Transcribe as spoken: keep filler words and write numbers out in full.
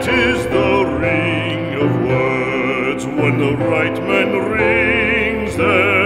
It is the ring of words when the right man rings them.